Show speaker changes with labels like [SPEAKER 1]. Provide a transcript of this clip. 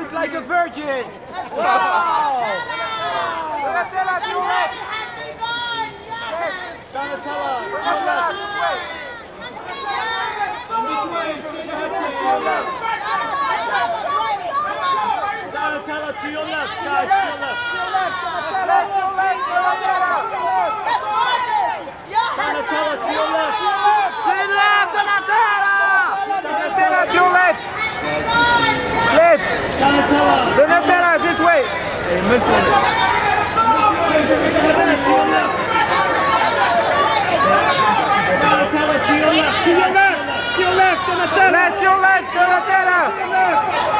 [SPEAKER 1] look like a virgin. Wow!
[SPEAKER 2] Donatella, to your left.
[SPEAKER 1] Donatella, Donatella, to your left, guys, to your left.
[SPEAKER 3] That's gorgeous!
[SPEAKER 1] Donatella, to your left.
[SPEAKER 2] To the left, Donatella! Donatella, to your left. Please. Donatella, this way.
[SPEAKER 1] Donatella, to your left. To your left, to your left, Donatella.
[SPEAKER 2] Left, your left, Donatella.